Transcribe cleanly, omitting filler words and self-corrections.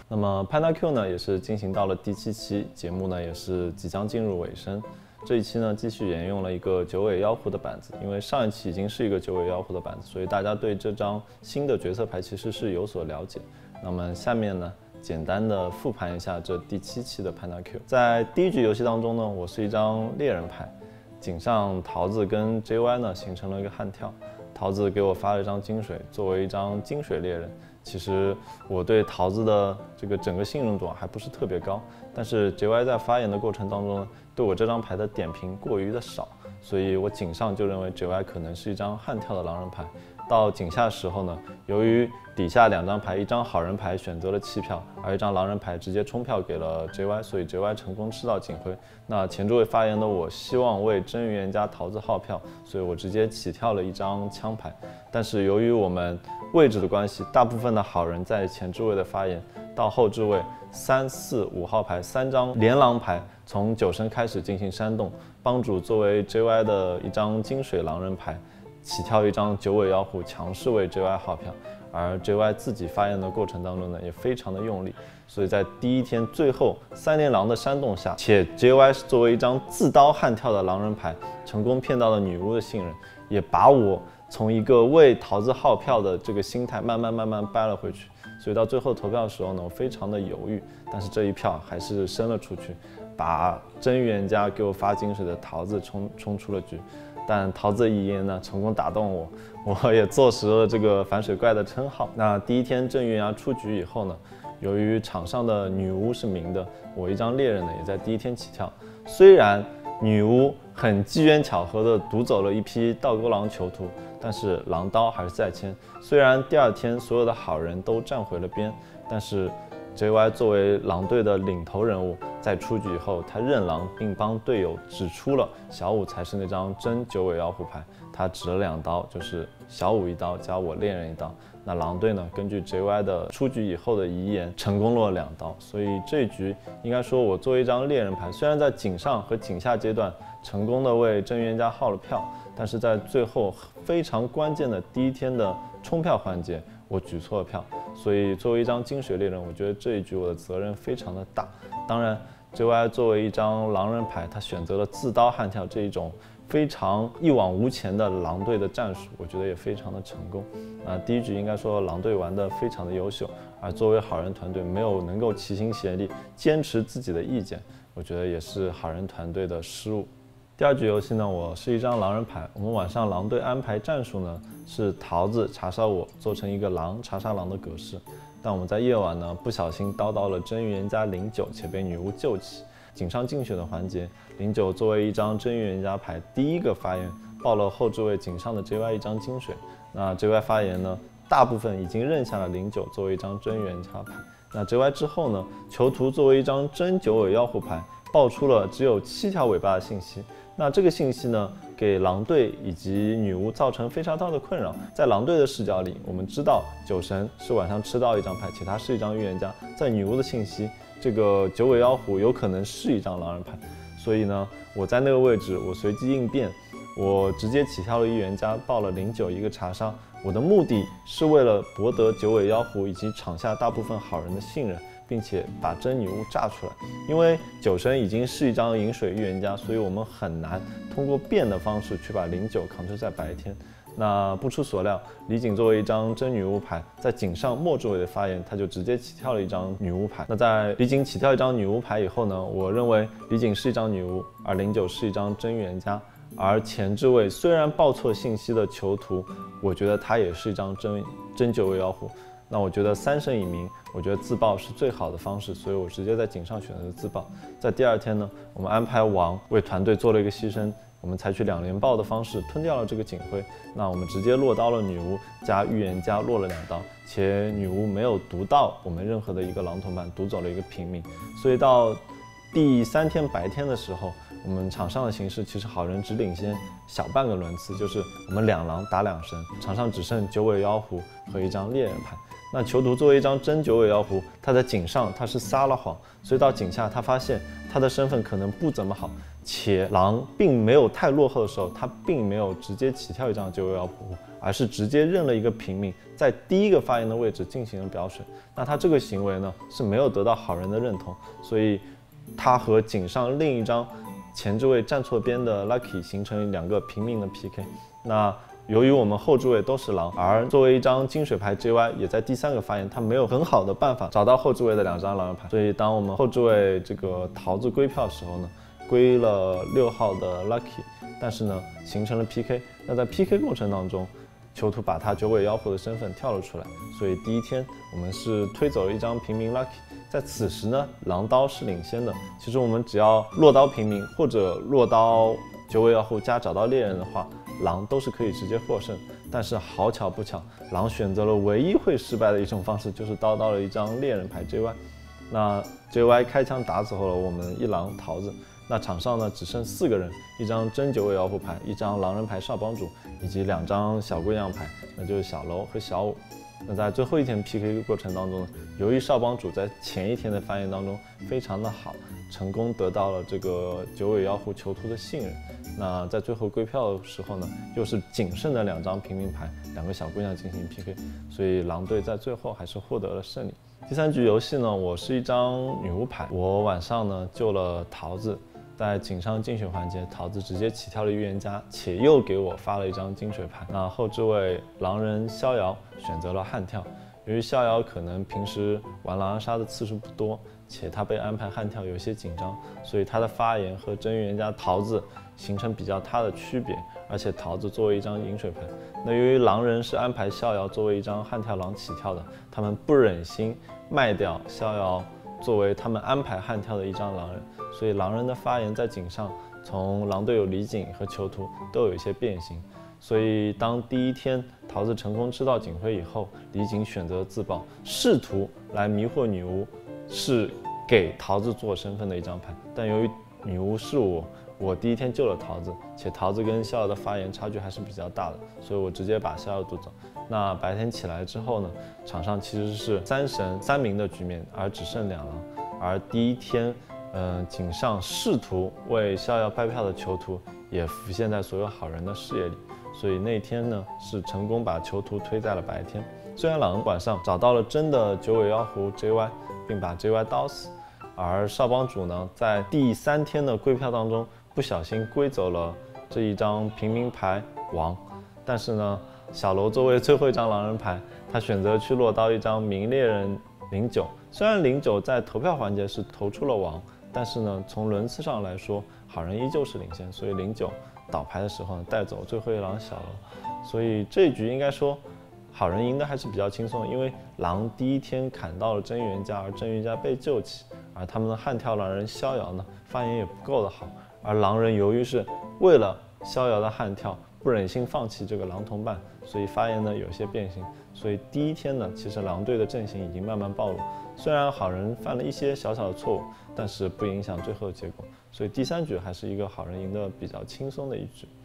那么 PandaQ 呢也是进行到了第7期，节目呢也是即将进入尾声。这一期呢继续沿用了一个九尾妖狐的板子，因为上一期已经是一个九尾妖狐的板子，所以大家对这张新的角色牌其实是有所了解。那么下面呢，简单的复盘一下这第7期的 PandaQ。在第一局游戏当中呢，我是一张猎人牌，井上桃子跟 JY 呢形成了一个悍跳，桃子给我发了一张金水，作为一张金水猎人。其实我对桃子的这个整个信任度还不是特别高，但是 JY 在发言的过程当中呢，对我这张牌的点评过于的少，所以我井上就认为 JY 可能是一张悍跳的狼人牌。到井下时候呢，由于底下2张牌，一张好人牌选择了弃票，而一张狼人牌直接冲票给了 JY， 所以 JY 成功吃到警徽。那前诸位发言的我希望为真预言家桃子号票，所以我直接起跳了一张枪牌。但是由于我们位置的关系，大部分的好人在前置位的发言，到后置位3、4、5号牌3张连狼牌从9神开始进行煽动，帮主作为 JY 的一张金水狼人牌起跳一张九尾妖狐，强势为 JY 号票，而 JY 自己发言的过程当中呢，也非常的用力，所以在第一天最后3连狼的煽动下，且 JY 是作为一张自刀悍跳的狼人牌，成功骗到了女巫的信任，也把我从一个为桃子号票的这个心态慢慢掰了回去。所以到最后投票的时候呢，我非常的犹豫，但是这一票还是伸了出去，把真预言家给我发金水的桃子冲出了局。但桃子的遗言呢，成功打动我，我也坐实了这个反水怪的称号。那第一天真预言家出局以后呢，由于场上的女巫是明的，我一张猎人呢也在第一天起跳。虽然女巫很机缘巧合的夺走了一批倒钩狼囚徒，但是狼刀还是在牵。虽然第2天所有的好人都站回了边，但是 JY 作为狼队的领头人物，在出局以后，他认狼并帮队友指出了小五才是那张真九尾妖狐牌，他指了2刀，就是小五1刀加我猎人1刀。那狼队呢，根据 JY 的出局以后的遗言，成功落了2刀。所以这一局应该说，我作为一张猎人牌，虽然在井上和井下阶段成功的为真预言家号了票，但是在最后非常关键的第一天的冲票环节，我举错了票。所以作为一张金水猎人，我觉得这一局我的责任非常的大。当然 JY 作为一张狼人牌，他选择了自刀悍跳这一种非常一往无前的狼队的战术，我觉得也非常的成功。第一局应该说狼队玩得非常的优秀，而作为好人团队没有能够齐心协力坚持自己的意见，我觉得也是好人团队的失误。第2局游戏呢，我是一张狼人牌，我们晚上狼队安排战术呢是桃子查杀我，做成一个狼查杀狼的格式。但我们在夜晚呢不小心刀到了真预言家09，且被女巫救起。井上竞选的环节，09作为一张真预言家牌，第一个发言爆了后置位井上的 JY 一张金水。那 JY 发言呢，大部分已经认下了09作为一张真预言家牌。那 JY 之后呢，囚徒作为一张真九尾妖狐牌，爆出了只有7条尾巴的信息。那这个信息呢，给狼队以及女巫造成非常大的困扰。在狼队的视角里，我们知道9神是晚上吃到一张牌，且他是一张预言家。在女巫的信息，这个九尾妖狐有可能是一张狼人牌，所以呢，我在那个位置，我随机应变，我直接起跳了预言家，爆了09一个查杀。我的目的是为了博得九尾妖狐以及场下大部分好人的信任，并且把真女巫炸出来。因为9神已经是一张饮水预言家，所以我们很难通过变的方式去把09扛制在白天。那不出所料，李景作为一张真女巫牌，在井上末置位的发言，他就直接起跳了一张女巫牌。那在李景起跳一张女巫牌以后呢，我认为李景是一张女巫，而09是一张真预言家。而前置位虽然报错信息的囚徒，我觉得他也是一张真九尾妖狐。那我觉得3神已明，我觉得自爆是最好的方式，所以我直接在井上选择自爆。在第2天呢，我们安排王为团队做了一个牺牲，我们采取2连爆的方式吞掉了这个警徽。那我们直接落刀了女巫加预言家，落了2刀，且女巫没有毒到我们任何的一个狼同伴，毒走了一个平民。所以到第3天白天的时候，我们场上的形势其实好人只领先小半个轮次，就是我们2狼打2神，场上只剩九尾妖狐和一张猎人牌。那囚徒作为一张真九尾妖狐，他在井上他是撒了谎，所以到井下他发现他的身份可能不怎么好， 且狼并没有太落后的时候，他并没有直接起跳一张九尾妖婆户，而是直接认了一个平民，在第一个发言的位置进行了表水。那他这个行为呢是没有得到好人的认同，所以他和井上另一张前置位站错边的 Lucky 形成2个平民的 PK。那由于我们后置位都是狼，而作为一张金水牌 JY 也在第3个发言，他没有很好的办法找到后置位的2张狼人牌，所以当我们后置位这个桃子归票的时候呢，归了6号的 Lucky， 但是呢形成了 PK。那在 PK 过程当中，囚徒把他九尾妖狐的身份跳了出来，所以第一天我们是推走了一张平民 Lucky。在此时呢，狼刀是领先的。其实我们只要落刀平民或者落刀九尾妖狐加找到猎人的话，狼都是可以直接获胜。但是好巧不巧，狼选择了唯一会失败的一种方式，就是刀到了一张猎人牌 JY。那 JY 开枪打死后了我们一狼桃子。那场上呢只剩4个人，一张真九尾妖狐牌，一张狼人牌少帮主，以及2张小龟样牌，那就是小楼和小五。那在最后一天 PK 过程当中呢，由于少帮主在前一天的发言当中非常的好，成功得到了这个九尾妖狐囚徒的信任。那在最后归票的时候呢，又是仅剩的2张平民牌，2个小姑娘进行 PK， 所以狼队在最后还是获得了胜利。第3局游戏呢，我是一张女巫牌，我晚上呢救了桃子。在井上竞选环节，桃子直接起跳了预言家，且又给我发了一张金水牌。那后置位狼人逍遥选择了悍跳，由于逍遥可能平时玩狼人杀的次数不多，且他被安排悍跳有些紧张，所以他的发言和真预言家桃子形成比较大的区别。而且桃子作为一张饮水牌，那由于狼人是安排逍遥作为一张悍跳狼起跳的，他们不忍心卖掉逍遥作为他们安排悍跳的一张狼人，所以狼人的发言在井上从狼队友李景和囚徒都有一些变形。所以当第一天桃子成功吃到警徽以后，李景选择自爆，试图来迷惑女巫，是给桃子做身份的一张牌。但由于女巫是我第一天救了桃子，且桃子跟逍遥的发言差距还是比较大的，所以我直接把逍遥渡走。那白天起来之后呢，场上其实是3神3名的局面，而只剩2狼。而第一天井上试图为逍遥掰票的囚徒也浮现在所有好人的视野里，所以那天呢是成功把囚徒推在了白天。虽然狼晚上找到了真的九尾妖狐 JY， 并把 JY 刀死，而少帮主呢在第3天的归票当中不小心归走了这一张平民牌王。但是呢，小楼作为最后一张狼人牌，他选择去落刀一张名猎人09。虽然09在投票环节是投出了王，但是呢，从轮次上来说，好人依旧是领先，所以09倒牌的时候呢，带走最后一狼小楼。所以这一局应该说，好人赢的还是比较轻松的，因为狼第一天砍到了真预言家，而真预言家被救起，而他们的悍跳狼人逍遥呢，发言也不够的好，而狼人由于是为了逍遥的悍跳，不忍心放弃这个狼同伴，所以发言呢有些变形。所以第一天呢，其实狼队的阵型已经慢慢暴露，虽然好人犯了一些小小的错误，但是不影响最后的结果。所以第3局还是一个好人赢得比较轻松的一局。